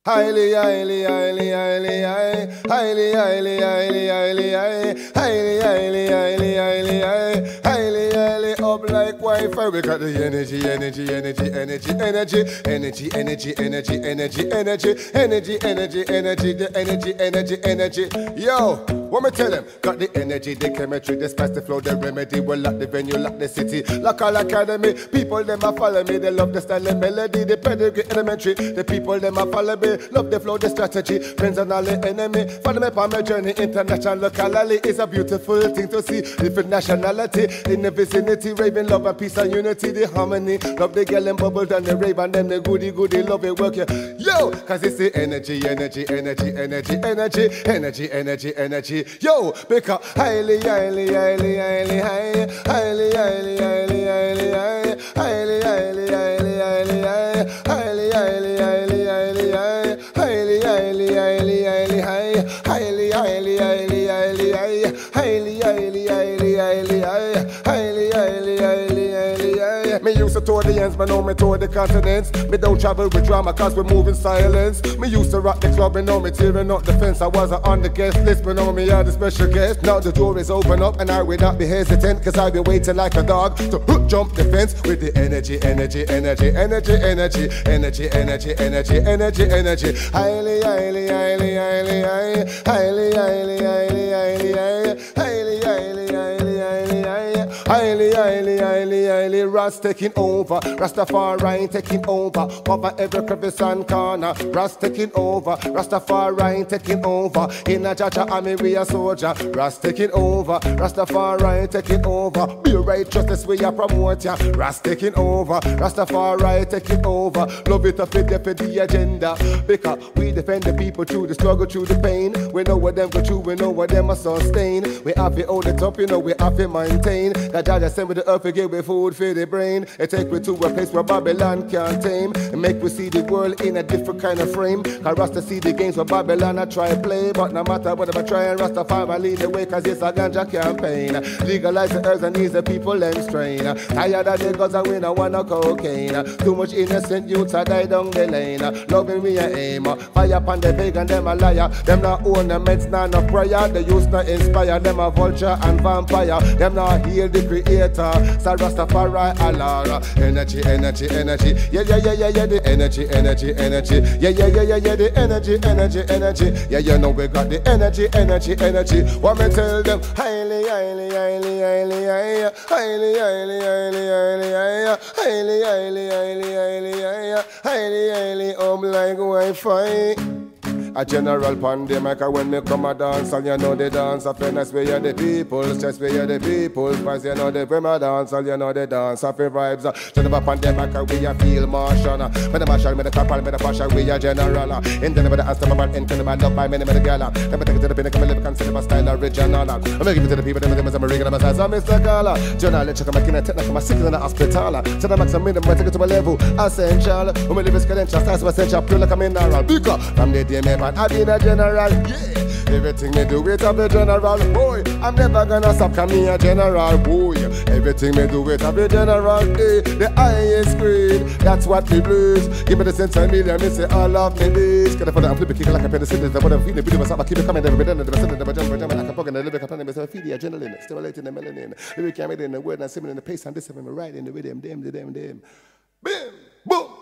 Highly, highly, highly, highly, high. Highly, highly, highly, highly, high. Highly, highly, highly, highly, high. Highly, highly up like Wi-Fi. We got the energy, energy, energy, energy, energy, energy, energy, energy, energy, energy, energy, energy, energy, the energy, energy, energy. Yo, what me tell them? Got the energy, the chemistry, the spice, the flow, the remedy. We'll lock the venue, lock the city, lock all academy. People them a follow me, they love the style and melody, the pedigree, elementary. The people them a follow me. Love the flow, the strategy, friends and all the enemy. Follow me on my journey, international, locally. It's a beautiful thing to see. Different nationality in the vicinity, raving love and peace and unity, the harmony. Love the girl and bubbles and the rave and then the goody goody love it work. Yo, cause it's the energy, energy, energy, energy, energy, energy, energy, energy. Yo, because highly, highly, highly, highly, high, highly, highly, highly, highly, high, highly, highly, highly, highly, high, highly, highly, highly, highly, high. Highly, highly, highly, highly, high. Highly, highly, highly, highly, high. Highly, highly, highly, highly, high. Highly, highly, highly, highly, high. Me used to tour the ends, but now me tour the continents. Me don't travel with drama, cause we move in silence. Me used to rock the club, and now me tearing up the fence. I wasn't on the guest list, but now me are the special guest. Now the door is open up, and I will not be hesitant, cause I've been waiting like a dog to jump the fence with the energy, energy, energy, energy, energy, energy, energy, energy, energy, energy. Highly, highly, highly, highly, high. Highly, highly, highly, highly, high. Highly, highly, highly, highly, high. Highly, highly, highly, highly. Ras taking over, Rastafari taking over. Cover every crevice and corner. Ras taking over, Rastafari taking over. In a Jaja army we a soldier. Ras taking over, Rastafari taking over. Be righteousness we a promote ya. Ras taking over, Rastafari taking over. Love it up for the agenda. Because we defend the people through the struggle, through the pain. We know what them go through, we know what them are sustain. We have to hold it up, you know we have to maintain. That Jaja send with the earth, we give we food for the brain. It take we to a place where Babylon can't tame. And make we see the world in a different kind of frame. Cause Rasta see the games where Babylon I try play. But no matter what I'm trying, Rastafari lead the way, cause it's a ganja campaign. Legalize the herbs and ease the people and strain. Tired of the guns and we no want no cocaine. Too much innocent youths a die down the lane. Loving me a aim. Fire upon the pagan, them a liar. Them not own the meds, not no prayer. They used to inspire them a vulture and vampire. Them not heal the creator. So Rastafari Allah. Energy, energy, energy. Yeah, yeah, yeah, yeah, yeah. The energy, energy, energy. Yeah, yeah, yeah, yeah, yeah. The energy, energy, energy. Yeah, you know we got the energy, energy, energy. What me tell them? Highly, highly, highly, highly, high. Highly, highly, highly, highly, high. Highly, highly, highly, highly, high. Highly, highly, up like Wi-Fi. A general pandemic, when me come a dance, and you know the dance, a fairness where you're the people, stress where you're the people, cause you know the prima dance, and you know the dance, a fair vibes. General pandemic, we a feel martial. Me the marshal, me the couple, me the partial, we a general. In the name of the answer, my in the man, love by many, many gala. Never take it to the pinnacle, me live, consider my style original. I'm gonna give it to the people, them I'm a regular, my size, I'm Mr. Gala. General, check my kinda technical, my sick in the hospital. To the maximum minimum, I take it to my level, essential. When we live is credential, size of essential, pure like a mineral. Because from the day, I been a general, yeah. Everything me do it of a general, boy. I'm never gonna stop, cause me a general, boy. Everything me do it of a general, eh. The highest grade, that's what we blues. Give me the sense of million, me say all of me days. Cause for that I'm flipping, kicking like a penicillin. The whatever feeling, video myself, I keep it coming every day. The best of the general, like a pug and the lyric, I myself, feed the adrenaline, stimulating the melanin. Lyric, I'm in the word and similar in the pace, and this, I'm right in the rhythm, them. Bim, boom.